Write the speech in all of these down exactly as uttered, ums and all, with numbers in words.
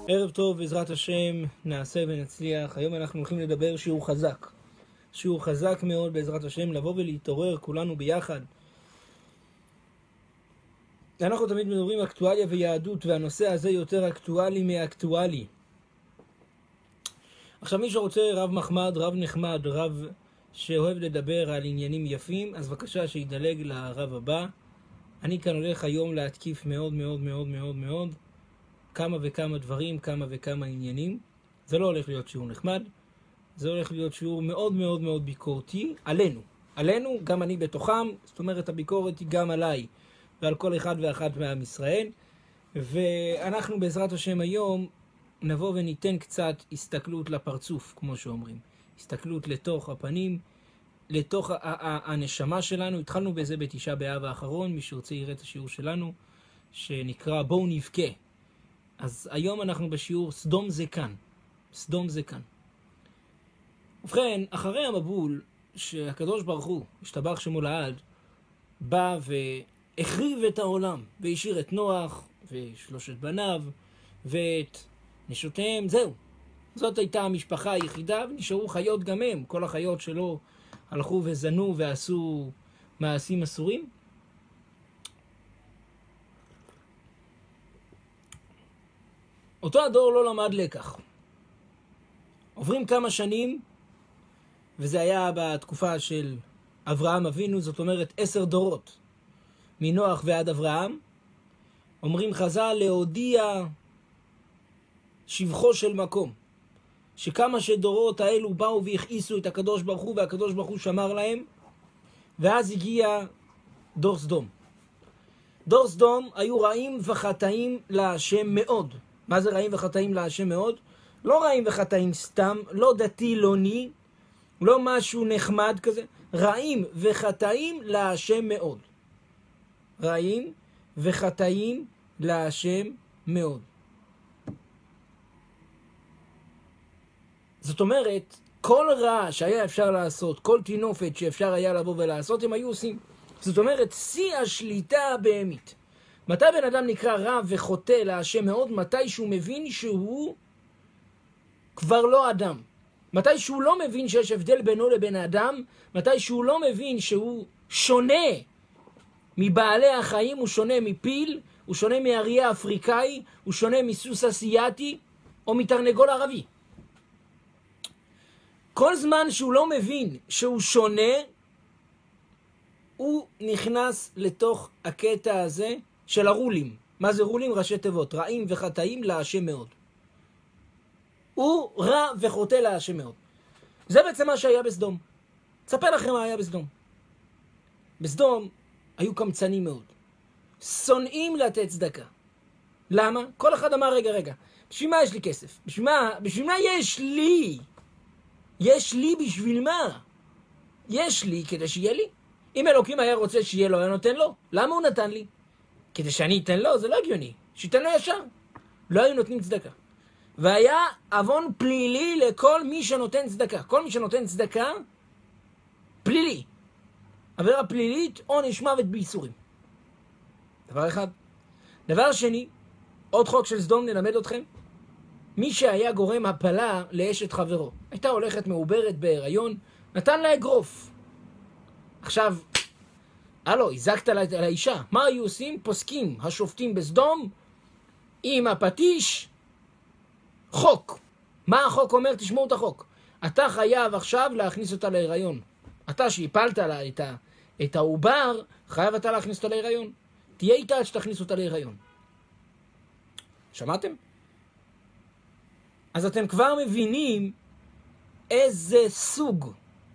ערב טוב, בעזרת השם, נעשה ונצליח. היום אנחנו הולכים לדבר שיעור חזק. שיעור חזק מאוד בעזרת השם, לבוא ולהתעורר כולנו ביחד. אנחנו תמיד מדברים אקטואליה ויהדות, והנושא הזה יותר אקטואלי מאקטואלי. עכשיו מי שרוצה רב מחמד, רב נחמד, רב שאוהב לדבר על עניינים יפים, אז בבקשה שידלג לרב הבא. אני כאן הולך היום להתקיף מאוד מאוד מאוד מאוד מאוד כמה וכמה דברים, כמה וכמה עניינים. זה לא הולך להיות שיעור נחמד, זה הולך להיות שיעור מאוד מאוד מאוד ביקורתי עלינו. עלינו, גם אני בתוכם, זאת אומרת הביקורת היא גם עליי ועל כל אחד ואחת מעם ישראל. ואנחנו בעזרת השם היום נבוא וניתן קצת הסתכלות לפרצוף, כמו שאומרים. הסתכלות לתוך הפנים, לתוך הנשמה שלנו. התחלנו בזה בתשעה באב האחרון, מי שרוצה יראה את השיעור שלנו, שנקרא בואו נבכה. אז היום אנחנו בשיעור סדום זה כאן. סדום זה כאן. ובכן, אחרי המבול שהקדוש ברוך הוא, השתבח שמו לעד, בא והחריב את העולם, והשאיר את נוח ושלושת בניו ואת נשותיהם, זהו. זאת הייתה המשפחה היחידה, ונשארו חיות גם הם. כל החיות שלו הלכו וזנו ועשו מעשים אסורים. אותו הדור לא למד לקח. עוברים כמה שנים, וזה היה בתקופה של אברהם אבינו, זאת אומרת עשר דורות, מנוח ועד אברהם. אומרים חז"ל להודיע שבחו של מקום, שכמה שדורות האלו באו והכעיסו את הקדוש ברוך הוא, והקדוש ברוך הוא שמר להם, ואז הגיע דור סדום. דור סדום היו רעים וחטאים להשם מאוד. מה זה רעים וחטאים להשם מאוד? לא רעים וחטאים סתם, לא דתי לוני, לא משהו נחמד כזה, רעים וחטאים להשם מאוד. רעים וחטאים להשם מאוד. זאת אומרת, כל רע שהיה אפשר לעשות, כל תינופת שאפשר היה לבוא ולעשות, הם היו עושים. זאת אומרת, שיא השליטה הבהמית. מתי בן אדם נקרא רע וחוטא להשם מאוד? מתי שהוא מבין שהוא כבר לא אדם. מתי שהוא לא מבין שיש הבדל בינו לבין האדם. מתי שהוא לא מבין שהוא שונה מבעלי החיים, הוא שונה מפיל, הוא שונה מאריה אפריקאי, הוא שונה מסוס אסיאתי או מתרנגול ערבי. כל זמן שהוא לא מבין שהוא שונה, הוא נכנס לתוך הקטע הזה של הרולים. מה זה רולים? ראשי תיבות. רעים וחטאים להשם מאוד. הוא רע וחוטא להשם מאוד. זה בעצם מה שהיה בסדום. אספר לכם מה היה בסדום. בסדום היו קמצנים מאוד. שונאים לתת צדקה. למה? כל אחד אמר רגע רגע. בשביל מה יש לי כסף? בשביל מה, בשביל מה יש לי? יש לי בשביל מה? יש לי כדי שיהיה לי. אם אלוקים היה רוצה שיהיה לו, היה נותן לו. למה הוא נתן לי? כדי שאני אתן לו, זה לא הגיוני. שיתן לו ישר. לא היו נותנים צדקה. והיה אבון פלילי לכל מי שנותן צדקה. כל מי שנותן צדקה, פלילי. עבירה פלילית, עונש מוות בייסורים. דבר אחד. דבר שני, עוד חוק של סדום נלמד אתכם. מי שהיה גורם הפלה לאשת חברו, הייתה הולכת מעוברת בהיריון, נתן לה אגרוף. עכשיו, הלו, הזקת על האישה. מה היו עושים? פוסקים השופטים בסדום עם הפטיש חוק. מה החוק אומר? תשמעו את החוק. אתה חייב עכשיו להכניס אותה להיריון. אתה שהפלת לה את, ה, את העובר, חייב אתה להכניס אותה להיריון. תהיה איתה עד שתכניס אותה להיריון. שמעתם? אז אתם כבר מבינים איזה סוג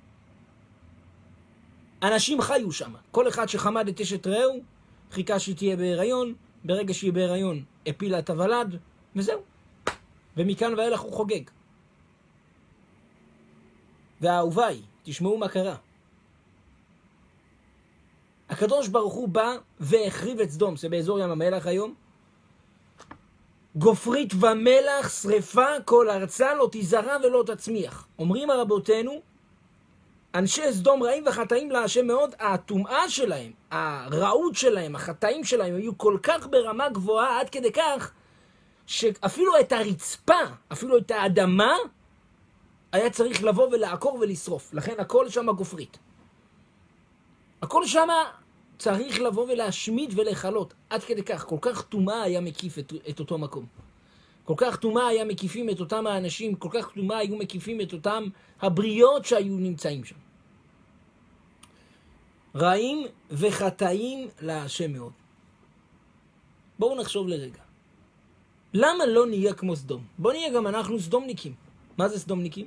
אנשים חיו שם. כל אחד שחמד את אשת רעהו, חיכה שהיא תהיה בהיריון, ברגע שהיא בהיריון הפילה את הוולד, וזהו. ומכאן ואילך הוא חוגג. והאהוביי, תשמעו מה קרה. הקדוש ברוך הוא בא והחריב את סדום, זה באזור ים המלח היום. גופרית ומלח שריפה כל ארצה לא תזרע ולא תצמיח. אומרים הרבותינו, אנשי סדום רעים וחטאים להשם מאוד, הטומאה שלהם, הרעות שלהם, החטאים שלהם היו כל כך ברמה גבוהה עד כדי כך שאפילו את הרצפה, אפילו את האדמה, היה צריך לבוא ולעקור ולשרוף. לכן הכל שם גופרית. הכל שם צריך לבוא ולהשמיד ולחלות. עד כדי כך, כל כך טומאה היה מקיף את, את אותו מקום. כל כך טומאה היה מקיפים את אותם האנשים, כל כך טומאה היו מקיפים את אותם הבריות שהיו נמצאים שם. רעים וחטאים להשם מאוד. בואו נחשוב לרגע. למה לא נהיה כמו סדום? בואו נהיה גם אנחנו סדומניקים. מה זה סדומניקים?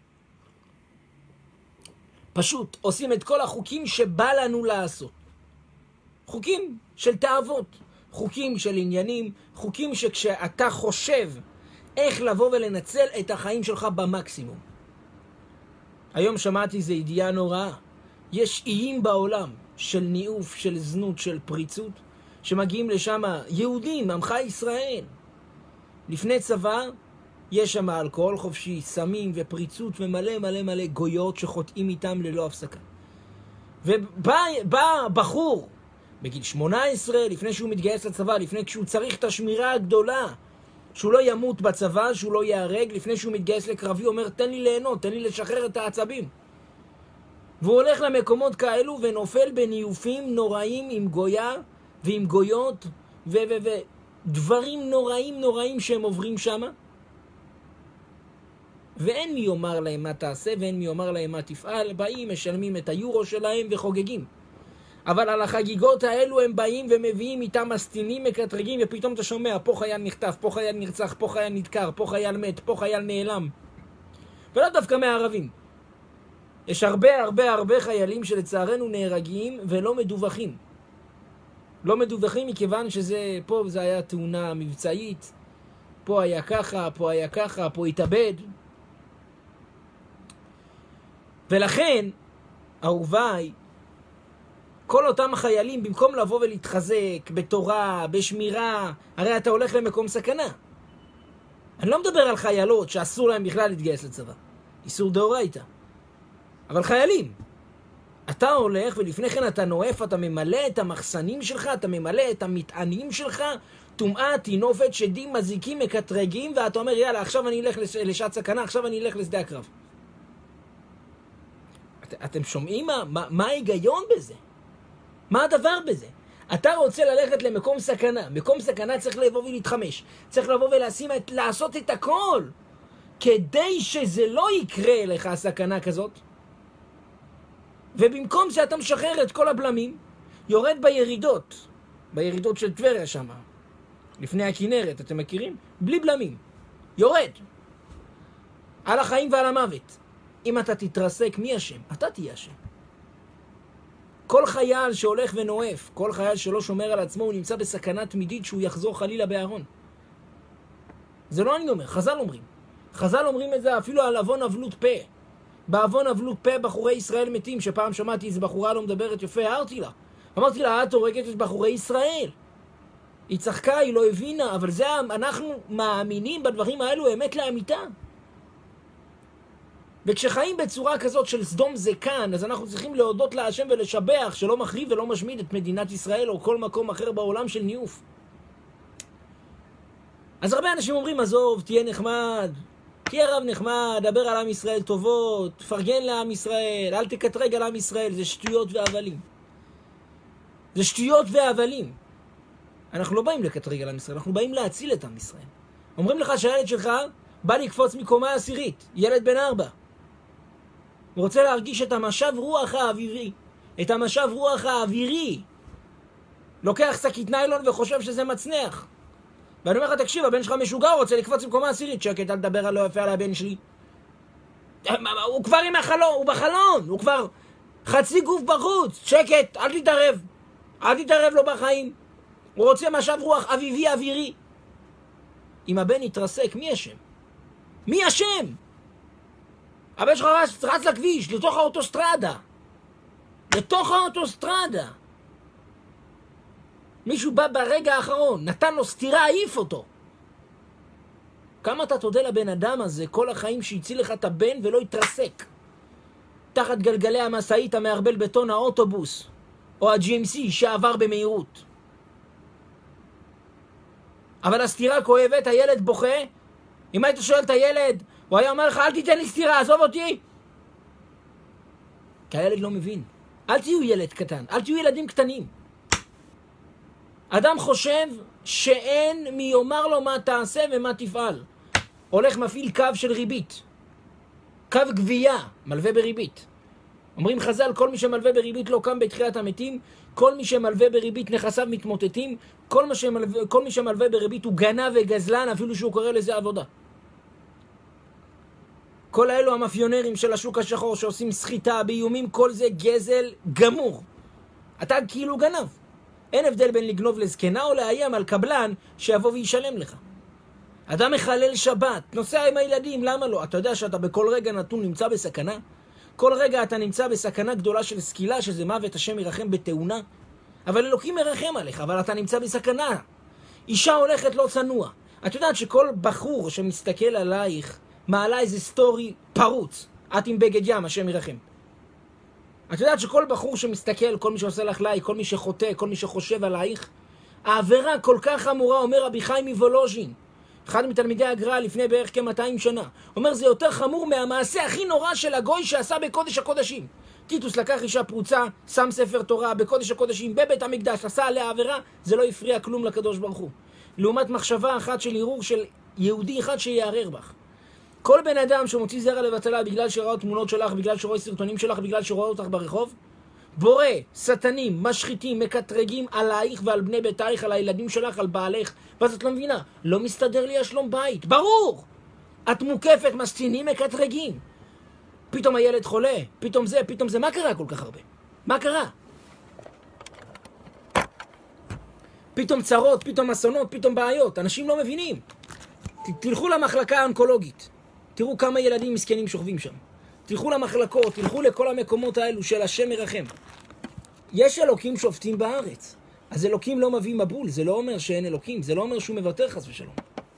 פשוט עושים את כל החוקים שבא לנו לעשות. חוקים של תאוות, חוקים של עניינים, חוקים שכשאתה חושב איך לבוא ולנצל את החיים שלך במקסימום. היום שמעתי איזו ידיעה נוראה. יש איים בעולם של ניאוף, של זנות, של פריצות, שמגיעים לשם יהודים, עמך ישראל. לפני צבא יש שם אלכוהול חופשי, סמים ופריצות ומלא מלא מלא גויות שחוטאים איתם ללא הפסקה. ובא בא בחור בגיל שמונה עשרה, לפני שהוא מתגייס לצבא, לפני שהוא צריך את השמירה הגדולה, שהוא לא ימות בצבא, שהוא לא יהרג, לפני שהוא מתגייס לקרבי, אומר תן לי ליהנות, תן לי לשחרר את העצבים. והוא הולך למקומות כאלו ונופל בניופים נוראים עם גויה ועם גויות ודברים נוראים נוראים שהם עוברים שם. ואין מי יאמר להם מה תעשה ואין מי יאמר להם מה תפעל. באים, משלמים את היורו שלהם וחוגגים. אבל על החגיגות האלו הם באים ומביאים איתם מסטינים, מקטרגים, ופתאום אתה שומע, פה חייל נחטף, פה חייל נרצח, פה חייל נדקר, פה חייל מת, פה חייל נעלם. ולא דווקא מהערבים. יש הרבה הרבה הרבה חיילים שלצערנו נהרגים ולא מדווחים. לא מדווחים מכיוון שזה, פה זה היה תאונה מבצעית, פה היה ככה, פה היה ככה, פה התאבד. ולכן, אהוביי, כל אותם חיילים, במקום לבוא ולהתחזק בתורה, בשמירה, הרי אתה הולך למקום סכנה. אני לא מדבר על חיילות שאסור להם בכלל להתגייס לצבא. איסור דאורייתא. אבל חיילים, אתה הולך ולפני כן אתה נואף, אתה ממלא את המחסנים שלך, אתה ממלא את המטענים שלך, טומאה, תינופת, שדים, מזיקים, מקטרגים, ואתה אומר יאללה, עכשיו אני אלך לשעת סכנה, עכשיו אני אלך לשדה הקרב. את, אתם שומעים מה, מה, מה ההיגיון בזה? מה הדבר בזה? אתה רוצה ללכת למקום סכנה, מקום סכנה צריך לבוא ולהתחמש, צריך לבוא ולעשים את, לעשות את הכל, כדי שזה לא יקרה לך סכנה כזאת, ובמקום שאתה משחרר את כל הבלמים, יורד בירידות, בירידות של טבריה שם, לפני הכנרת, אתם מכירים? בלי בלמים, יורד, על החיים ועל המוות. אם אתה תתרסק, מי אשם? אתה תהיה אשם. כל חייל שהולך ונואף, כל חייל שלא שומר על עצמו, הוא נמצא בסכנה תמידית שהוא יחזור חלילה בארון. זה לא אני אומר, חז"ל אומרים. חז"ל אומרים את זה אפילו על אבון אבלות פה. באבון אבלות פה בחורי ישראל מתים, שפעם שמעתי איזו בחורה לא מדברת יפה, הערתי לה. אמרתי לה, את הורגת את בחורי ישראל. היא צחקה, היא לא הבינה, אבל זה, אנחנו מאמינים בדברים האלו אמת לאמיתה. וכשחיים בצורה כזאת של סדום זה כאן, אז אנחנו צריכים להודות להשם ולשבח שלא מחריב ולא משמיד את מדינת ישראל או כל מקום אחר בעולם של ניוף. אז הרבה אנשים אומרים, עזוב, תהיה נחמד, תהיה רב נחמד, דבר על עם ישראל טובות, תפרגן לעם ישראל, אל תקטרג על עם ישראל, זה שטויות והבלים. זה שטויות והבלים. אנחנו לא באים לקטרג על עם ישראל, אנחנו באים להציל את עם ישראל. אומרים לך שהילד שלך בא לקפוץ מקומה עשירית, ילד בן ארבע. הוא רוצה להרגיש את המשב רוח האווירי, את המשב רוח האווירי. לוקח שקית ניילון וחושב שזה מצנח. ואני אומר לך, תקשיב, הבן שלך משוגע, רוצה לקפוץ במקומה עשירית, שקט, אל תדבר על לא יפה על הבן שלי. הוא כבר עם החלון, הוא בחלון, הוא כבר חצי גוף בחוץ, שקט, אל תתערב, אל תתערב לו בחיים. הוא רוצה משב רוח אביבי אווירי. אם הבן יתרסק, מי אשם? מי אשם? הבן שלך רץ, רץ לכביש, לתוך האוטוסטרדה. לתוך האוטוסטרדה. מישהו בא ברגע האחרון, נתן לו סתירה, העיף אותו. כמה אתה תודה לבן אדם הזה כל החיים שהציל לך את הבן ולא יתרסק? תחת גלגלי המסעית המערבל בטון האוטובוס, או ה-ג'י אם סי שעבר במהירות. אבל הסתירה כואבת, הילד בוכה. אם היית שואל את הילד, הוא היה אומר לך, אל תיתן לי סתירה, עזוב אותי. כי הילד לא מבין. אל תהיו ילד קטן, אל תהיו ילדים קטנים. אדם חושב שאין מי יאמר לו מה תעשה ומה תפעל. הולך מפעיל קו של ריבית. קו גבייה, מלווה בריבית. אומרים חז"ל, כל מי שמלווה בריבית לא קם בתחיית המתים, כל מי שמלווה בריבית נכסיו מתמוטטים, כל, מה שמלווה, כל מי שמלווה בריבית הוא גנב וגזלן, אפילו שהוא קורא לזה עבודה. כל האלו המאפיונרים של השוק השחור שעושים סחיטה באיומים, כל זה גזל גמור. אתה כאילו גנב. אין הבדל בין לגנוב לזקנה או לאיים על קבלן שיבוא וישלם לך. אדם מחלל שבת, נוסע עם הילדים, למה לא? אתה יודע שאתה בכל רגע נתון נמצא בסכנה? כל רגע אתה נמצא בסכנה גדולה של סקילה, שזה מוות, השם ירחם בתאונה. אבל אלוקים מרחם עליך, אבל אתה נמצא בסכנה. אישה הולכת לא צנוע. את יודעת שכל בחור שמסתכל עלייך, מעלה איזה סטורי פרוץ. את עם בגד ים, השם ירחם. את יודעת שכל בחור שמסתכל, כל מי שעושה לך לייק, כל מי שחוטא, כל מי שחושב עלייך, העבירה כל כך חמורה, אומר רבי חיים מוולוז'ין, אחד מתלמידי הגר"א לפני בערך כ-מאתיים שנה, אומר זה יותר חמור מהמעשה הכי נורא של הגוי שעשה בקודש הקודשים. טיטוס לקח אישה פרוצה, שם ספר תורה בקודש הקודשים, בבית המקדש, עשה עליה עבירה, זה לא הפריע כלום לקדוש ברוך הוא. לעומת מחשבה אחת של ערעור של יהודי אחד שיערער בך. כל בן אדם שמוציא זרע לבטלה בגלל שראה תמונות שלך, בגלל שרואה סרטונים שלך, בגלל שרואה אותך ברחוב, בורא, שטנים, משחיתים, מקטרגים עלייך ועל בני ביתייך, על הילדים שלך, על בעלך. ואז את לא מבינה, לא מסתדר לי השלום בית. ברור! את מוקפת, מסצינים, מקטרגים. פתאום הילד חולה, פתאום זה, פתאום זה. מה קרה כל כך הרבה? מה קרה? פתאום צרות, פתאום אסונות, פתאום בעיות. אנשים לא מבינים. תלכו למחלקה האונקולוגית. תראו כמה ילדים מסכנים שוכבים שם. תלכו למחלקות, תלכו לכל המקומות האלו של השם ירחם. יש אלוקים שופטים בארץ. אז אלוקים לא מביא מבול, זה לא אומר שאין אלוקים, זה לא אומר שהוא מוותר חס ושלום.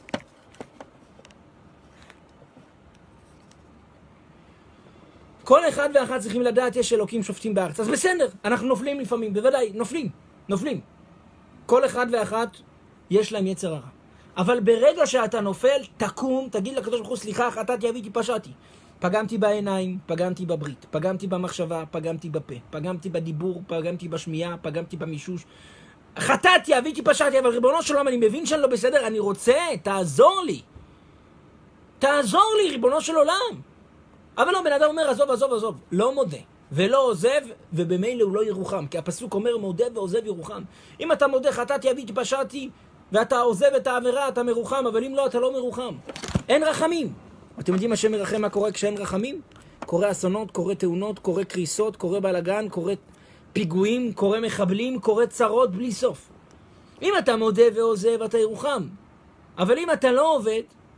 כל אחד ואחת צריכים לדעת יש אלוקים שופטים בארץ. אז בסדר, אנחנו נופלים לפעמים, בוודאי, נופלים, נופלים. כל אחד ואחת יש להם יצר הרע. אבל ברגע שאתה נופל, תקום, תגיד לקדוש ברוך הוא, סליחה, חטאתי, עוויתי, פשעתי. פגמתי בעיניים, פגמתי בברית, פגמתי במחשבה, פגמתי בפה, פגמתי בדיבור, פגמתי בשמיעה, פגמתי במישוש. חטאתי, עוויתי, פשעתי, אבל ריבונו של עולם, אני מבין שאני לא בסדר, אני רוצה, תעזור לי. תעזור לי, ריבונו של עולם. אבל לא, בן אדם אומר, עזוב, עזוב, עזוב. לא מודה, ולא עוזב, ובמילא הוא לא ירוחם. כי הפסוק אומר, מודה ועוזב ירוחם. אם אתה מודה, חטאתי, עוויתי, פשעתי, ואתה עוזב את העבירה, אתה מרוחם, אבל אם לא, אתה לא מרוחם. אין רחמים. אתם יודעים השם ירחם מה קורה כשאין רחמים? קורה אסונות, קורה תאונות, קורה קריסות, קורה בלגן, קורה פיגועים, קורה מחבלים, קורה צרות בלי סוף. אם אתה מודה ועוזב, אתה ירוחם. אבל אם אתה לא עובד,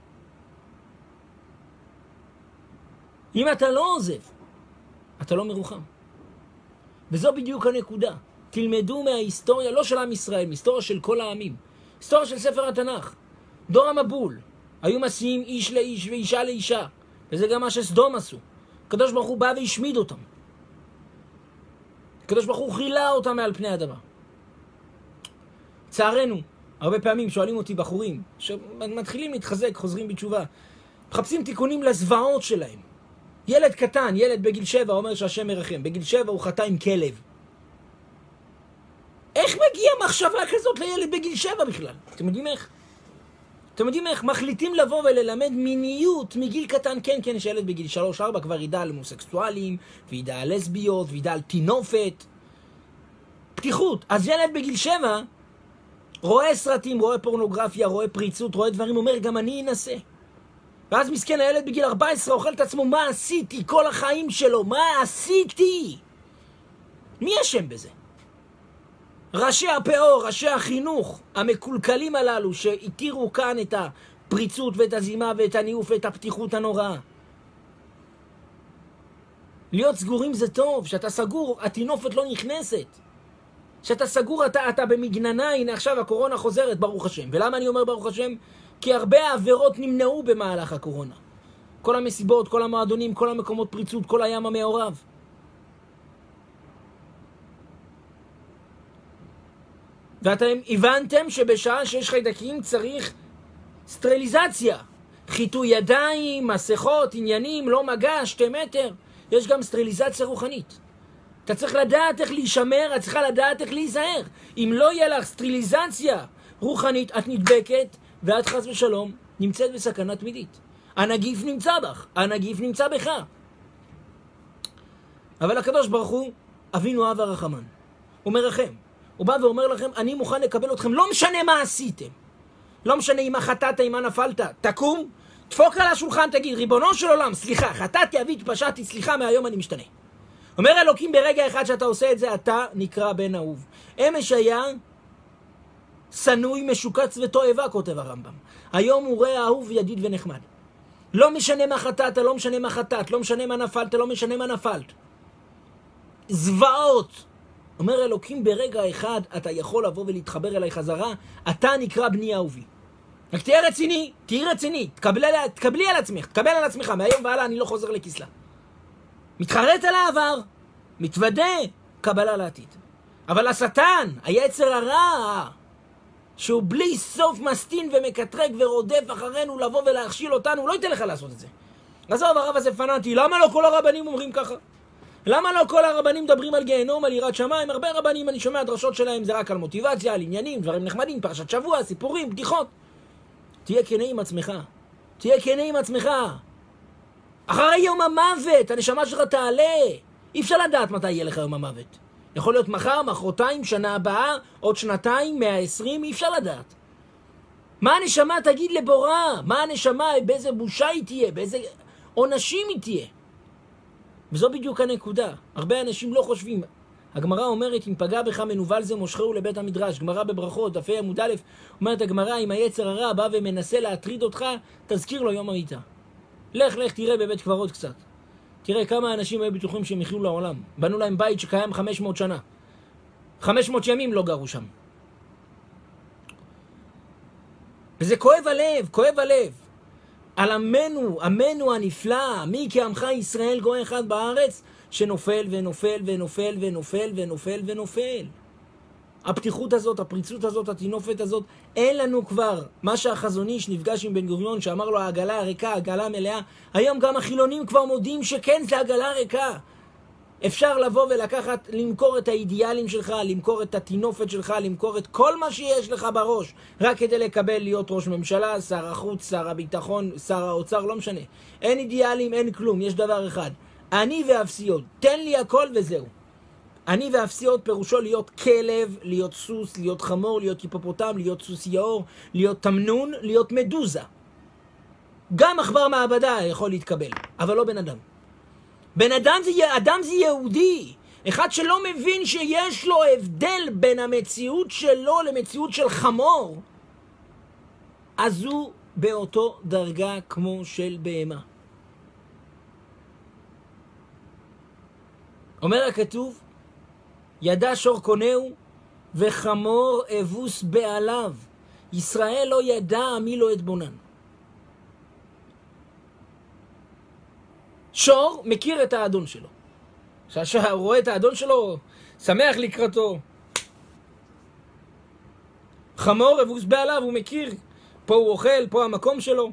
אם אתה לא עוזב, אתה לא מרוחם. וזו בדיוק הנקודה. תלמדו מההיסטוריה, לא של עם ישראל, מההיסטוריה של כל העמים. היסטוריה של ספר התנ"ך. דור המבול. היו מסיעים איש לאיש ואישה לאישה. וזה גם מה שסדום עשו. הקדוש ברוך הוא בא והשמיד אותם. הקדוש ברוך הוא חילה אותם מעל פני האדמה. צערנו, הרבה פעמים שואלים אותי בחורים, שמתחילים להתחזק, חוזרים בתשובה, מחפשים תיקונים לזוועות שלהם. ילד קטן, ילד בגיל שבע, אומר שהשם מרחם. בגיל שבע הוא חטא עם כלב. איך מגיע מחשבה כזאת לילד בגיל שבע בכלל? אתם יודעים איך? אתם יודעים איך? מחליטים לבוא וללמד מיניות מגיל קטן. כן, כן, יש ילד בגיל שלוש ארבע כבר ידע על הומוסקסואלים, וידע על לסביות, וידע על תינופת. פתיחות. אז ילד בגיל שבע רואה סרטים, רואה פורנוגרפיה, רואה פריצות, רואה דברים, אומר גם אני אנסה. ואז מסכן הילד בגיל ארבע עשרה אוכל את עצמו, מה עשיתי כל החיים שלו? מה עשיתי? מי אשם בזה? ראשי הפאור, ראשי החינוך, המקולקלים הללו שהתירו כאן את הפריצות ואת הזימה ואת הניוף ואת הפתיחות הנוראה. להיות סגורים זה טוב, שאתה סגור, התינופת לא נכנסת. שאתה סגור, אתה, אתה במגננה, הנה עכשיו הקורונה חוזרת, ברוך השם. ולמה אני אומר ברוך השם? כי הרבה העבירות נמנעו במהלך הקורונה. כל המסיבות, כל המועדונים, כל המקומות פריצות, כל הים המעורב. ואתם הבנתם שבשעה שיש חיידקים צריך סטריליזציה. חיטוי ידיים, מסכות, עניינים, לא מגע, שתי מטר. יש גם סטריליזציה רוחנית. אתה צריך לדעת איך להישמר, את צריכה לדעת איך להיזהר. אם לא יהיה לך סטריליזציה רוחנית, את נדבקת, ואת חס ושלום נמצאת בסכנה תמידית. הנגיף נמצא בך, הנגיף נמצא בך. אבל הקדוש ברוך הוא, אבינו אב הרחמן, הוא מרחם. הוא בא ואומר לכם, אני מוכן לקבל אתכם, לא משנה מה עשיתם. לא משנה אם חטאת, אם נפלת, תקום, דפוק על השולחן, תגיד, ריבונו של עולם, סליחה, חטאתי, אבי, התפשעתי, סליחה, מהיום אני משתנה. אומר אלוקים, ברגע אחד שאתה עושה את זה, אתה נקרא בן אהוב. אמש היה סנוי, משוקץ ותועבה, כותב הרמב"ם. היום הוא ראה אהוב, ידיד ונחמד. לא משנה מה חטאת, לא משנה מה חטאת, לא משנה מה נפלת, לא משנה מה נפלת. זוועות. אומר אלוקים, ברגע אחד אתה יכול לבוא ולהתחבר אליי חזרה, אתה נקרא בני אהובי. רק תהיה רציני, תהיה רציני, תקבלי, תקבלי על עצמך, תקבל על עצמך, מהיום והלאה אני לא חוזר לכסלה. מתחרט על העבר, מתוודה, קבלה לעתיד. אבל השטן, היצר הרע, שהוא בלי סוף מסטין ומקטרק ורודף אחרינו לבוא ולהכשיל אותנו, הוא לא ייתן לך לעשות את זה. עזוב, הרב הזה פנאטי, למה לא כל הרבנים אומרים ככה? למה לא כל הרבנים מדברים על גיהנום, על יראת שמיים? הרבה רבנים, אני שומע דרשות שלהם, זה רק על מוטיבציה, על עניינים, דברים נחמדים, פרשת שבוע, סיפורים, בדיחות. תהיה כנה עם עצמך. תהיה כנה עם עצמך. אחרי יום המוות, הנשמה שלך תעלה. אי אפשר לדעת מתי יהיה לך יום המוות. יכול להיות מחר, מחרתיים, שנה הבאה, עוד שנתיים, מאה ועשרים, אי אפשר לדעת. מה הנשמה תגיד לבורא? מה הנשמה, באיזה בושה היא תהיה, באיזה עונשים היא תהיה? וזו בדיוק הנקודה. הרבה אנשים לא חושבים. הגמרא אומרת, אם פגע בך מנוול זה מושכהו לבית המדרש. גמרא בברכות, דפי עמוד א', אומרת הגמרא, אם היצר הרע בא ומנסה להטריד אותך, תזכיר לו יום המיטה. לך, לך, תראה בבית קברות קצת. תראה כמה אנשים היו בטוחים שהם יחיו לעולם. בנו להם בית שקיים חמש מאות שנה. חמש מאות ימים לא גרו שם. וזה כואב הלב, כואב הלב. על עמנו, עמנו הנפלא, מי כעמך ישראל גוי אחד בארץ, שנופל ונופל ונופל ונופל ונופל ונופל. הפתיחות הזאת, הפריצות הזאת, התינופת הזאת, אין לנו כבר. מה שהחזון איש נפגש עם בן גוריון שאמר לו העגלה הריקה, העגלה מלאה, היום גם החילונים כבר מודים שכן זה עגלה ריקה. אפשר לבוא ולקחת, למכור את האידיאלים שלך, למכור את התינופת שלך, למכור את כל מה שיש לך בראש, רק כדי לקבל להיות ראש ממשלה, שר החוץ, שר הביטחון, שר האוצר, לא משנה. אין אידיאלים, אין כלום, יש דבר אחד. אני ואפסיות, תן לי הכל וזהו. אני ואפסיות פירושו להיות כלב, להיות סוס, להיות חמור, להיות היפופוטם, להיות סוס יאור, להיות תמנון, להיות מדוזה. גם עכבר מעבדה יכול להתקבל, אבל לא בן אדם. בן אדם זה, אדם זה יהודי. אחד שלא מבין שיש לו הבדל בין המציאות שלו למציאות של חמור, אז הוא באותו דרגה כמו של בהמה. אומר הכתוב, ידע שור קונהו וחמור אבוס בעליו. ישראל לא ידע מי לא אתבונן. שור מכיר את האדון שלו. כשהוא רואה את האדון שלו, שמח לקראתו. חמור אבוס בעליו, הוא מכיר. פה הוא אוכל, פה המקום שלו.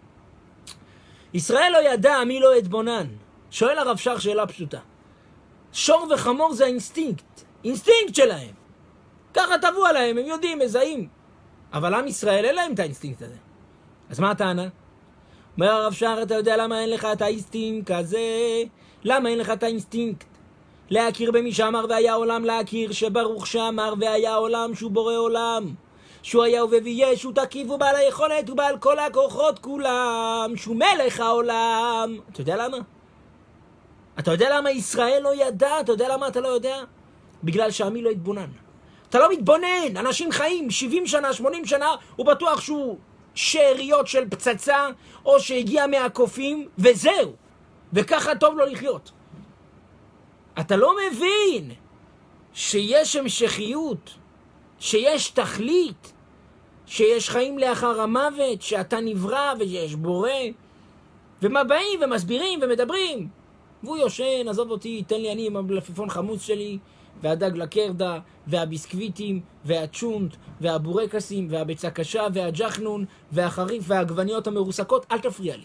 ישראל לא ידע מי לא אתבונן. שואל הרב שר שאלה פשוטה. שור וחמור זה האינסטינקט, אינסטינקט שלהם. ככה טבעו עליהם, הם יודעים, מזהים. אבל עם ישראל אין להם את האינסטינקט הזה. אז מה הטענה? אומר הרב שר, אתה יודע למה אין לך את האינסטינקט הזה? למה אין לך את האינסטינקט? להכיר במי שאמר והיה עולם, להכיר שברוך שאמר והיה עולם, שהוא בורא עולם, שהוא היה וביה, שהוא תקיף ובעל היכולת ובעל כל הכוחות כולם, שהוא מלך העולם. אתה יודע למה? אתה יודע למה ישראל לא ידע? אתה יודע למה אתה לא יודע? בגלל שעמי לא התבונן. אתה לא מתבונן. אנשים חיים שבעים שנה, שמונים שנה, הוא בטוח שהוא שאריות של פצצה, או שהגיע מהקופים, וזהו. וככה טוב לו לחיות. אתה לא מבין שיש המשכיות, שיש תכלית, שיש חיים לאחר המוות, שאתה נברא ויש בורא, ומה באים ומסבירים ומדברים. והוא יושן, עזוב אותי, תן לי אני עם המלפפון חמוץ שלי, והדג לקרדה, והביסקוויטים, והצ'ונט, והבורקסים, והביצה קשה, והג'חנון, והחריף, והעגבניות המרוסקות. אל תפריע לי.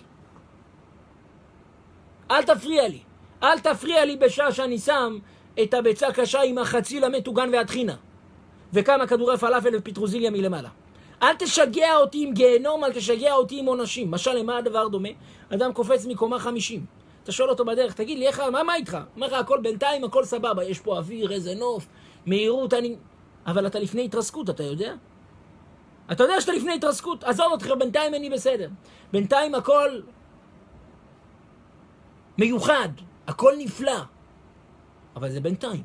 אל תפריע לי. אל תפריע לי בשעה שאני שם את הביצה קשה עם החציל המטוגן והטחינה. וכמה כדורי פלאפל ופטרוזיליה מלמעלה. אל תשגע אותי עם גיהנום, אל תשגע אותי עם עונשים. משל, למה הדבר דומה? אדם קופץ מקומה חמישים. אתה שואל אותו בדרך, תגיד לי, איך, מה, מה איתך? אומר לך, הכל בינתיים, הכל סבבה. יש פה אוויר, איזה נוף, מהירות, אני... אבל אתה לפני התרסקות, אתה יודע? אתה יודע שאתה לפני התרסקות? עזוב אותך, בינתיים אני בסדר. בינתיים הכל מיוחד, הכל נפלא. אבל זה בינתיים.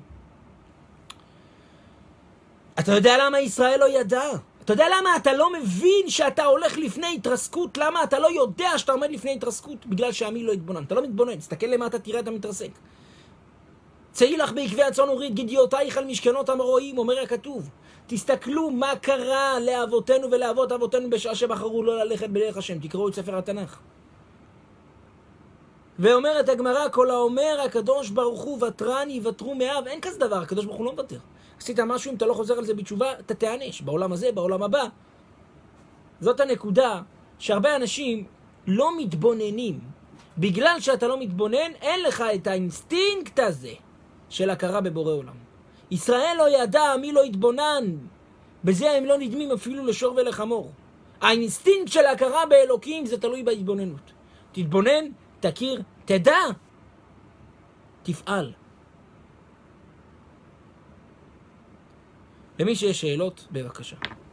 אתה יודע למה ישראל לא ידע? אתה יודע למה אתה לא מבין שאתה הולך לפני התרסקות? למה אתה לא יודע שאתה עומד לפני התרסקות? בגלל שעמי לא התבונן. אתה לא מתבונן, תסתכל למטה, תראה אתה מתרסק. צאי לך בעקבי הצאן וריד גדיותייך על משכנות המרועים, אומר הכתוב. תסתכלו מה קרה לאבותינו ולאבות אבותינו בשעה שבחרו לא ללכת בדרך השם. תקראו את ספר התנ"ך. ואומרת הגמרא, כל האומר הקדוש ברוך הוא ותרן יוותרו מאב. אין כזה דבר, הקדוש ברוך הוא לא מוותר. עשית משהו, אם אתה לא חוזר על זה בתשובה, אתה תענש, בעולם הזה, בעולם הבא. זאת הנקודה שהרבה אנשים לא מתבוננים. בגלל שאתה לא מתבונן, אין לך את האינסטינקט הזה של הכרה בבורא עולם. ישראל לא ידע, מי לא התבונן. בזה הם לא נדמים אפילו לשור ולחמור. האינסטינקט של ההכרה באלוקים זה תלוי בהתבוננות. תתבונן, תכיר, תדע, תפעל. למי שיש שאלות, בבקשה.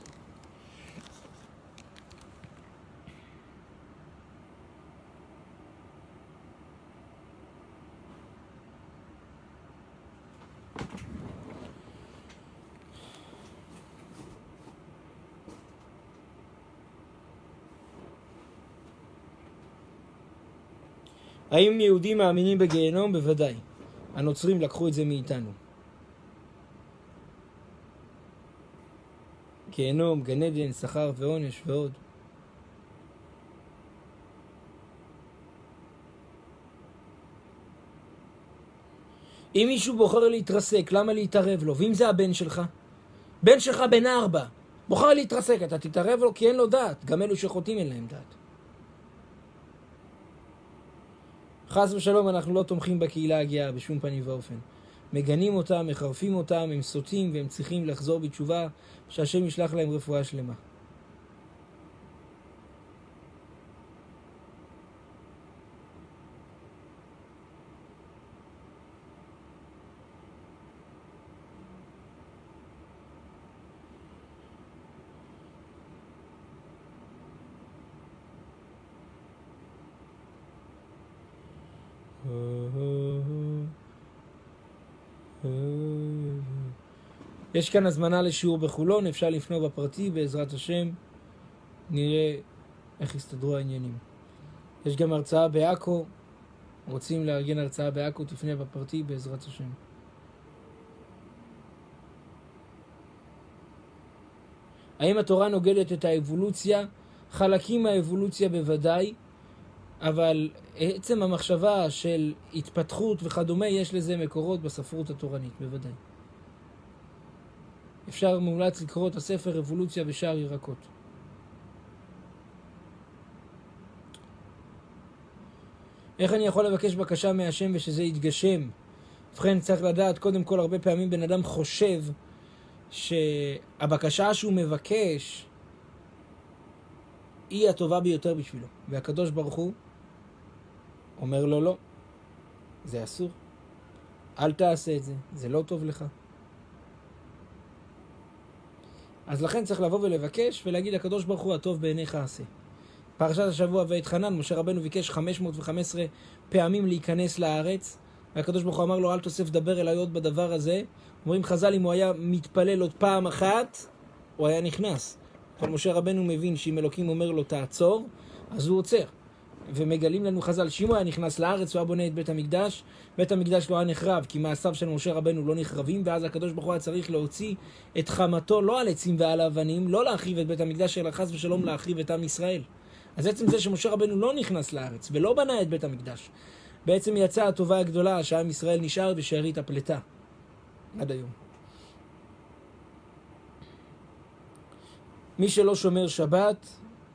האם יהודים מאמינים בגיהנום? בוודאי. הנוצרים לקחו את זה מאיתנו. גיהנום, גן עדן, שכר ועונש ועוד. אם מישהו בוחר להתרסק, למה להתערב לו? ואם זה הבן שלך? בן שלך בן ארבע, בוחר להתרסק, אתה תתערב לו כי אין לו דעת. גם אלו שחוטאים אין להם דעת. חס ושלום, אנחנו לא תומכים בקהילה הגאה בשום פנים ואופן. מגנים אותם, מחרפים אותם, הם סוטים והם צריכים לחזור בתשובה, שהשם ישלח להם רפואה שלמה. יש כאן הזמנה לשיעור בחולון, אפשר לפנות בפרטי, בעזרת השם נראה איך יסתדרו העניינים. יש גם הרצאה בעכו, רוצים לארגן הרצאה בעכו, תפנה בפרטי, בעזרת השם. האם התורה נוגדת את האבולוציה? חלקים מהאבולוציה בוודאי, אבל עצם המחשבה של התפתחות וכדומה, יש לזה מקורות בספרות התורנית, בוודאי. אפשר מומלץ לקרוא את הספר אבולוציה ושאר ירקות. איך אני יכול לבקש בקשה מהשם ושזה יתגשם? ובכן, צריך לדעת, קודם כל, הרבה פעמים בן אדם חושב שהבקשה שהוא מבקש היא הטובה ביותר בשבילו. והקדוש ברוך הוא אומר לו לא, זה אסור. אל תעשה את זה, זה לא טוב לך. אז לכן צריך לבוא ולבקש ולהגיד לקדוש ברוך הוא הטוב בעיניך עשה. פרשת השבוע ואת חנן, משה רבנו ביקש חמש מאות וחמש עשרה פעמים להיכנס לארץ, והקדוש ברוך הוא אמר לו אל תוסף דבר אליי עוד בדבר הזה. אומרים חז"ל, אם הוא היה מתפלל עוד פעם אחת, הוא היה נכנס. אבל משה רבנו מבין שאם אלוקים אומר לו תעצור, אז הוא עוצר. ומגלים לנו חז"ל שאם הוא היה נכנס לארץ, הוא היה בונה את בית המקדש, בית המקדש לא היה נחרב, כי מעשיו של משה רבנו לא נחרבים, ואז הקדוש ברוך הוא היה צריך להוציא את חמתו לא על עצים ועל אבנים, לא להחריב את בית המקדש, אלא חס ושלום להחריב את עם ישראל. אז עצם זה שמשה רבנו לא נכנס לארץ ולא בנה את בית המקדש, בעצם יצאה הטובה הגדולה שעם ישראל נשאר בשארית הפלטה. עד היום. מי שלא שומר שבת,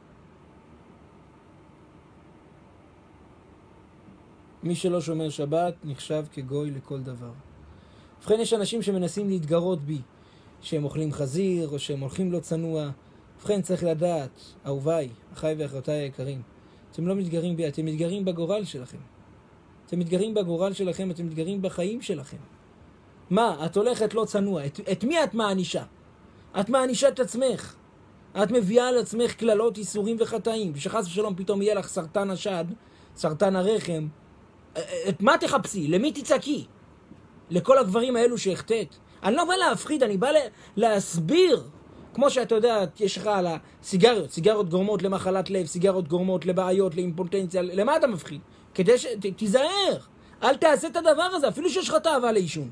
מי שלא שומר שבת נחשב כגוי לכל דבר. ובכן, יש אנשים שמנסים להתגרות בי, שהם אוכלים חזיר או שהם הולכים לא צנוע. ובכן, צריך לדעת, אהוביי, אחיי ואחיותיי היקרים, אתם לא מתגרים בי, אתם מתגרים בגורל שלכם. אתם מתגרים בגורל שלכם, אתם מתגרים בחיים שלכם. מה, את הולכת לא צנוע, את, את מי את מענישה? את מענישה את עצמך. את מביאה על עצמך כללות, איסורים וחטאים, ושחס ושלום פתאום יהיה לך סרטן השד, סרטן הרחם. את מה תחפשי? למי תצעקי? לכל הגברים האלו שהחטאת. אני לא בא להפחיד, אני בא להסביר. כמו שאתה יודע, יש לך על הסיגריות, סיגריות גורמות למחלת לב, סיגריות גורמות לבעיות, לאימפוטנציה, למה אתה מפחיד? כדי ש... תיזהר, אל תעשה את הדבר הזה, אפילו שיש לך תאווה לעישון.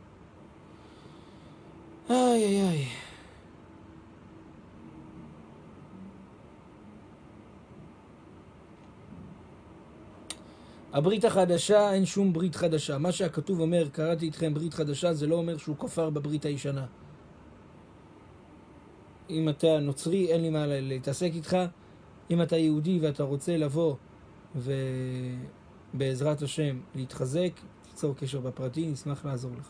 איי איי איי. הברית החדשה, אין שום ברית חדשה. מה שהכתוב אומר, קראתי איתכם ברית חדשה, זה לא אומר שהוא כופר בברית הישנה. אם אתה נוצרי, אין לי מה להתעסק איתך. אם אתה יהודי ואתה רוצה לבוא ובעזרת השם להתחזק, תיצור קשר בפרטי, נשמח לעזור לך.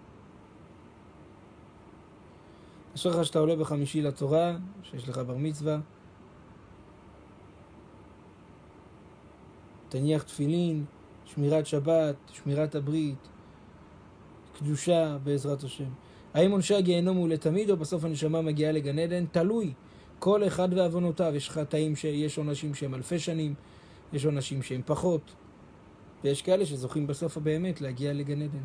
אשריך לך שאתה עולה בחמישי לתורה, שיש לך בר מצווה. תניח תפילין, שמירת שבת, שמירת הברית, קדושה בעזרת השם. האם עונשי הגיהנום הוא לתמיד או בסוף הנשמה מגיעה לגן עדן? תלוי. כל אחד ועוונותיו. יש חטאים שיש עונשים שהם אלפי שנים, יש עונשים שהם פחות, ויש כאלה שזוכים בסוף באמת להגיע לגן עדן.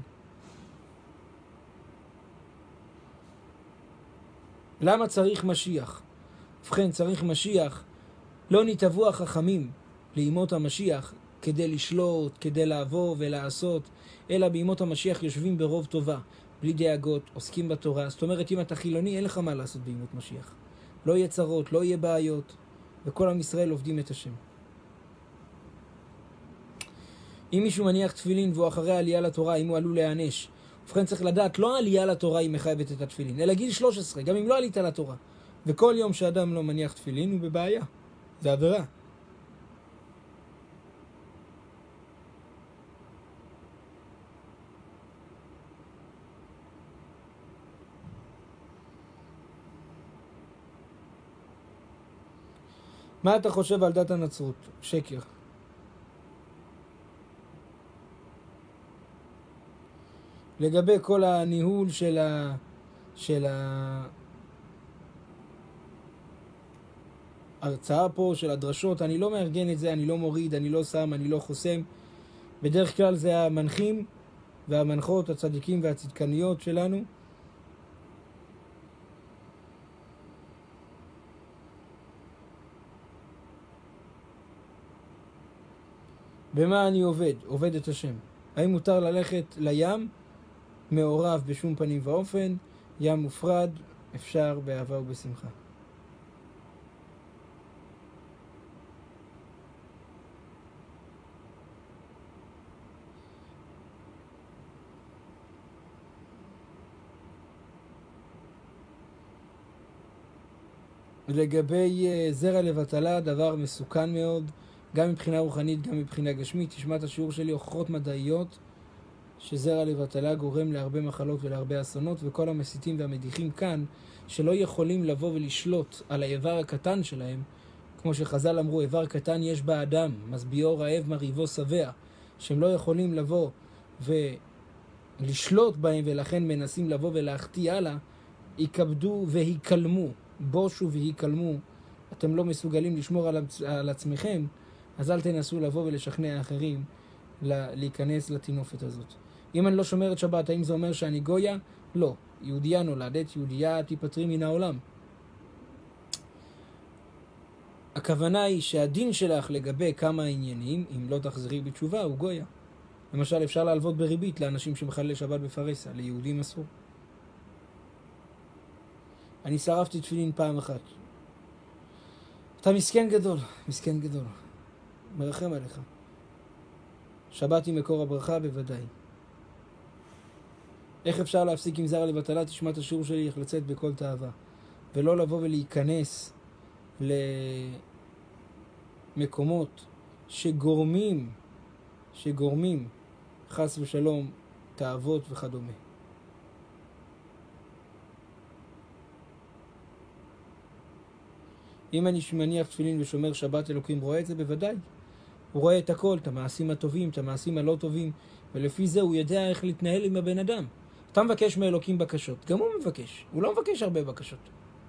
למה צריך משיח? ובכן, צריך משיח. לא נתאבו החכמים לימות המשיח כדי לשלוט, כדי לעבור ולעשות, אלא בימות המשיח יושבים ברוב טובה, בלי דאגות, עוסקים בתורה. זאת אומרת, אם אתה חילוני, אין לך מה לעשות בימות משיח. לא יהיה צרות, לא יהיה בעיות, וכל עם ישראל עובדים את השם. אם מישהו מניח תפילין והוא אחרי העלייה לתורה, אם הוא עלול להיענש, ובכן צריך לדעת, לא העלייה לתורה היא מחייבת את התפילין, אלא גיל שלוש עשרה, גם אם לא עלית לתורה. וכל יום שאדם לא מניח תפילין הוא בבעיה. זה עבירה. מה אתה חושב על דת הנצרות? שקר. לגבי כל הניהול של ה... של ההרצאה פה, של הדרשות, אני לא מארגן את זה, אני לא מוריד, אני לא שם, אני לא חוסם. בדרך כלל זה המנחים והמנחות, הצדיקים והצדקניות שלנו. במה אני עובד? עובד את השם. האם מותר ללכת לים? מעורב בשום פנים ואופן. ים מופרד, אפשר באהבה ובשמחה. לגבי זרע לבטלה, דבר מסוכן מאוד, גם מבחינה רוחנית, גם מבחינה גשמית. תשמע את השיעור שלי, הוכחות מדעיות, שזרע לבטלה גורם להרבה מחלות ולהרבה אסונות, וכל המסיתים והמדיחים כאן, שלא יכולים לבוא ולשלוט על האיבר הקטן שלהם, כמו שחז"ל אמרו, איבר קטן יש באדם, משביעו רעב מרהיבו שבע, שהם לא יכולים לבוא ולשלוט בהם, ולכן מנסים לבוא ולהחטיא הלאה, יקבדו והיקלמו, בושו והיקלמו. אתם לא מסוגלים לשמור על, עצ... על עצמכם, אז אל תנסו לבוא ולשכנע אחרים להיכנס לתינופת הזאת. אם אני לא שומר את שבת, האם זה אומר שאני גויה? לא. יהודיה נולדת, יהודיה תיפטרי מן העולם. הכוונה היא שהדין שלך לגבי כמה עניינים, אם לא תחזרי בתשובה, הוא גויה. למשל, אפשר להלוות בריבית לאנשים שמחללי שבת בפרסה, ליהודים אסור. אני שרפתי תפילין פעם אחת. אתה מסכן גדול, מסכן גדול. מרחם עליך. שבת היא מקור הברכה בוודאי. איך אפשר להפסיק עם זר לבטלה? תשמע את השיעור שלי, איך לצאת בכל תאווה. ולא לבוא ולהיכנס למקומות שגורמים, שגורמים, חס ושלום, תאוות וכדומה. אם אני מניח תפילין ושומר שבת, אלוקים רואה את זה? בוודאי. הוא רואה את הכל, את המעשים הטובים, את המעשים הלא טובים, ולפי זה הוא יודע איך להתנהל עם הבן אדם. אתה מבקש מאלוקים בקשות, גם הוא מבקש. הוא לא מבקש הרבה בקשות.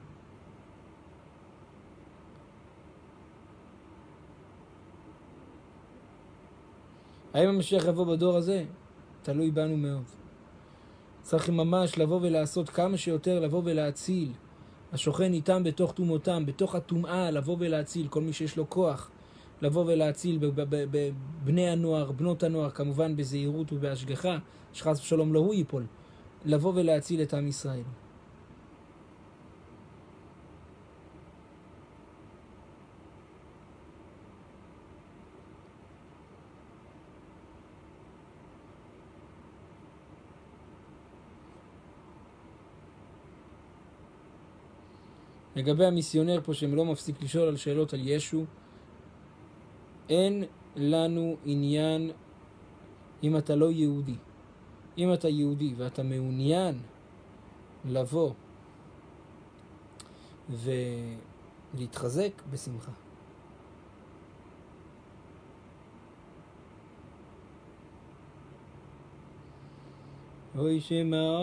האם המשיח יבוא בדור הזה? תלוי בנו מאוד. צריך ממש לבוא ולעשות כמה שיותר, לבוא ולהציל. השוכן איתם בתוך תומותם, בתוך התומעה, לבוא ולהציל כל מי שיש לו כוח, לבוא ולהציל בבני הנוער, בנות הנוער, כמובן בזהירות ובהשגחה, שחס ושלום לא הוא ייפול, לבוא ולהציל את עם ישראל. לגבי המיסיונר פה שהם לא מפסיק לשאול על שאלות על ישו, אין לנו עניין אם אתה לא יהודי. אם אתה יהודי ואתה מעוניין לבוא ולהתחזק, בשמחה. אוי שמה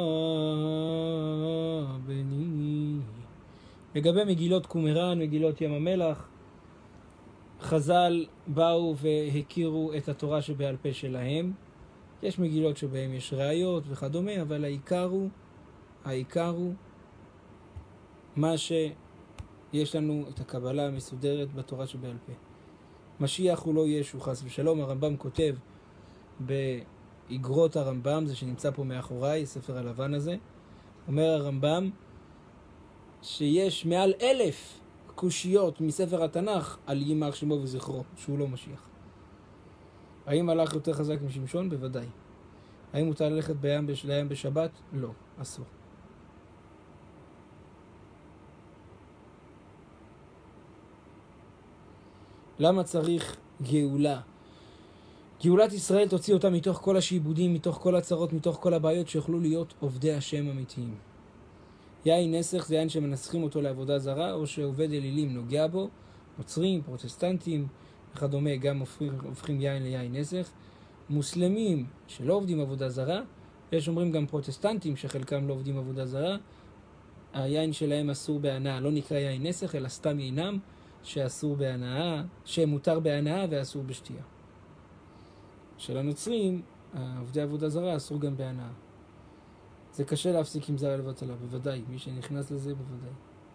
בני. לגבי מגילות קומראן, מגילות ים המלח, חז"ל באו והכירו את התורה שבעל פה שלהם. יש מגילות שבהם יש ראיות וכדומה, אבל העיקר הוא, העיקר הוא מה שיש לנו את הקבלה המסודרת בתורה שבעל פה. משיח הוא לא ישו, חס ושלום. הרמב"ם כותב באגרות הרמב"ם, זה שנמצא פה מאחוריי, ספר הלבן הזה, אומר הרמב"ם שיש מעל אלף קושיות מספר התנ"ך על יימח שמו וזכרו, שהוא לא משיח. האם הלך יותר חזק משמשון? בוודאי. האם מותר ללכת בים, לים בשבת? לא, אסור. למה צריך גאולה? גאולת ישראל תוציא אותה מתוך כל השיבודים, מתוך כל הצרות, מתוך כל הבעיות, שיוכלו להיות עובדי השם אמיתיים. יין נסך זה יין שמנסחים אותו לעבודה זרה, או שעובד אלילים נוגע בו, נוצרים, פרוטסטנטים וכדומה, גם הופכים, הופכים יין ליין נסך. מוסלמים שלא עובדים עבודה זרה, יש אומרים גם פרוטסטנטים שחלקם לא עובדים עבודה זרה, היין שלהם אסור בהנאה, לא נקרא יין נסך, אלא סתם יינם שאסור בהנאה, שמותר בהנאה ואסור בשתייה. של הנוצרים, עובדי עבודה זרה, אסור גם בהנאה. זה קשה להפסיק עם זרע לבטלה, בוודאי. מי שנכנס לזה, בוודאי.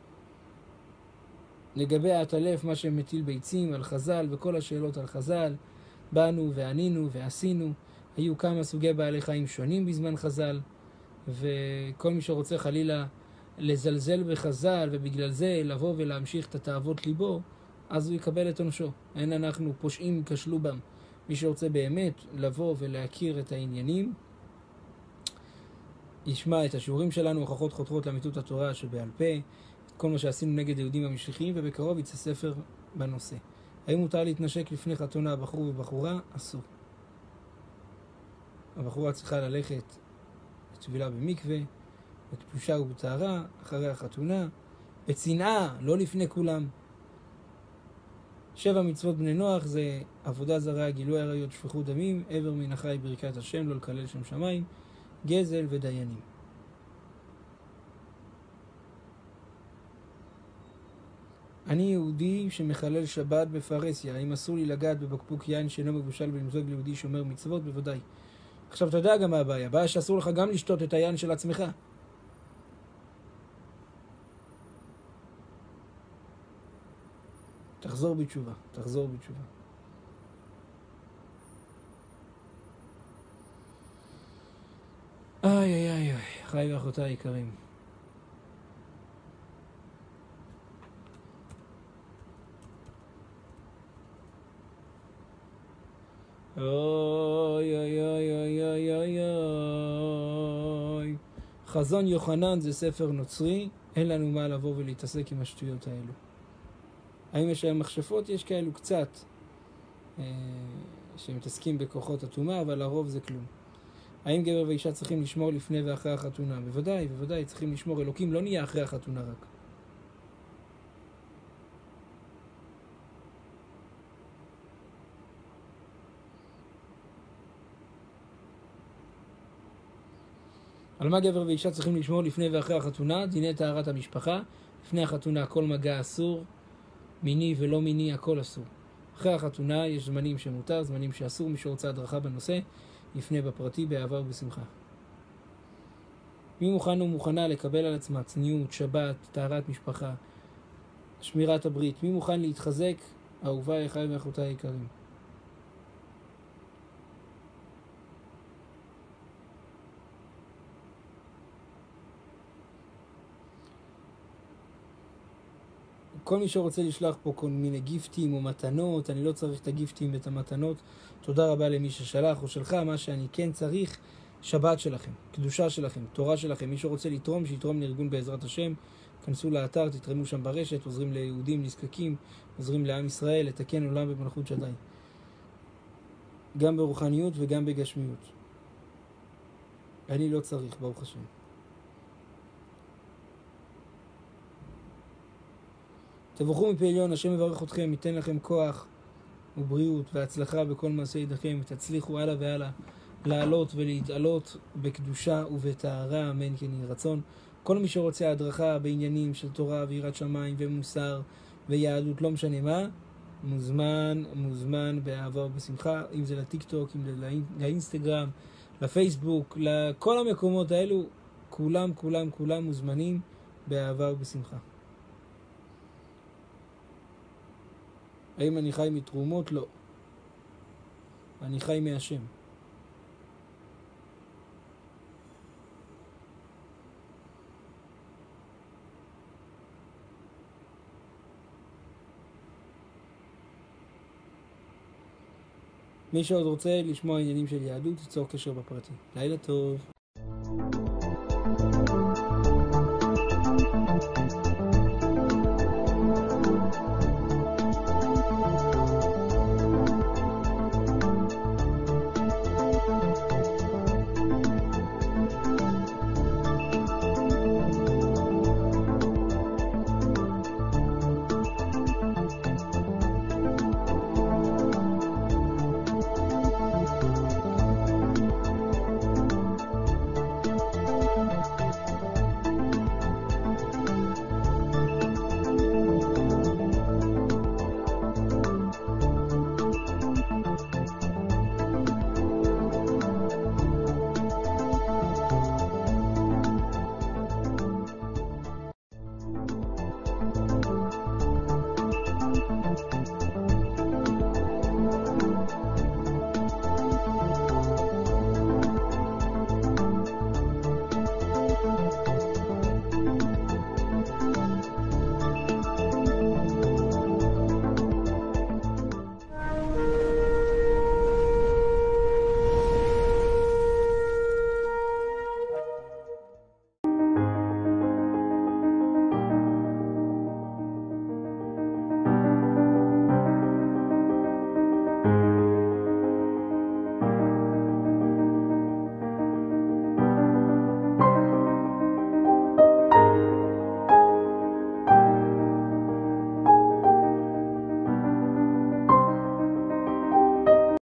לגבי העטלף, מה שמטיל ביצים על חז"ל, וכל השאלות על חז"ל, באנו וענינו ועשינו. היו כמה סוגי בעלי חיים שונים בזמן חז"ל, וכל מי שרוצה חלילה לזלזל בחז"ל, ובגלל זה לבוא ולהמשיך את התאוות ליבו, אז הוא יקבל את עונשו. אין אנחנו פושעים כשלו בם. מי שרוצה באמת לבוא ולהכיר את העניינים, ישמע את השיעורים שלנו, הוכחות חותרות לאמיתות התורה שבעל פה, את כל מה שעשינו נגד יהודים המשיחיים, ובקרוב יצא ספר בנושא. האם מותר להתנשק לפני חתונה בחור ובחורה? אסור. הבחורה צריכה ללכת לטבילה במקווה, בתפושה ובטהרה, אחרי החתונה, בצנעה, לא לפני כולם. שבע מצוות בני נוח זה עבודה זרה, גילוי עריות, שפיכות דמים, עבר מן החי, ברכת השם, לא לקלל שם שמיים, גזל ודיינים. אני יהודי שמחלל שבת בפרהסיה. האם אסור לי לגעת בבקבוק יין שאינו מבושל ולמזוג ליהודי שומר מצוות? בוודאי. עכשיו אתה יודע גם מה הבעיה. הבעיה שאסור לך גם לשתות את היין של עצמך. תחזור בתשובה. תחזור בתשובה. איי איי איי איי. חי ואחותי היקרים. אוי אוי אוי אוי אוי אוי אוי חזון יוחנן זה ספר נוצרי, אין לנו מה לבוא ולהתעסק עם השטויות האלו. האם יש להם מכשפות? יש כאלו קצת אה, שמתעסקים בכוחות הטומאה, אבל לרוב זה כלום. האם גבר ואישה צריכים לשמור לפני ואחרי החתונה? בוודאי, בוודאי, צריכים לשמור. אלוקים לא נהיה אחרי החתונה רק. על מה גבר ואישה צריכים לשמור לפני ואחרי החתונה? דיני טהרת המשפחה. לפני החתונה כל מגע אסור, מיני ולא מיני הכל אסור. אחרי החתונה יש זמנים שמותר, זמנים שאסור. מי שרוצה הדרכה בנושא יפנה בפרטי באהבה ובשמחה. מי מוכן ומוכנה לקבל על עצמה צניעות, שבת, טהרת משפחה, שמירת הברית? מי מוכן להתחזק? אהוביי, אחיי ואחותיי היקרים. כל מי שרוצה לשלוח פה כל מיני גיפטים או מתנות, אני לא צריך את הגיפטים ואת המתנות. תודה רבה למי ששלח או שלך. מה שאני כן צריך, שבת שלכם, קדושה שלכם, תורה שלכם. מי שרוצה לתרום, שיתרום לארגון בעזרת השם. כנסו לאתר, תתרמו שם ברשת, עוזרים ליהודים נזקקים, עוזרים לעם ישראל, לתקן עולם במלכות שדי. גם ברוחניות וגם בגשמיות. אני לא צריך, ברוך השם. תבורכו מפי עליון, השם מברך אתכם, ייתן לכם כוח ובריאות והצלחה בכל מעשה ידיכם, ותצליחו הלאה והלאה לעלות ולהתעלות בקדושה ובטהרה, אמן כן יהי רצון. כל מי שרוצה הדרכה בעניינים של תורה ויראת שמיים ומוסר ויהדות, לא משנה מה, מוזמן, מוזמן באהבה ובשמחה, אם זה לטיק טוק, אם זה לאינסטגרם, לפייסבוק, לכל המקומות האלו, כולם, כולם, כולם מוזמנים באהבה ובשמחה. האם אני חי מתרומות? לא. אני חי מהשם. מי שעוד רוצה לשמוע עניינים של יהדות, תיצור קשר בפרטי. לילה טוב.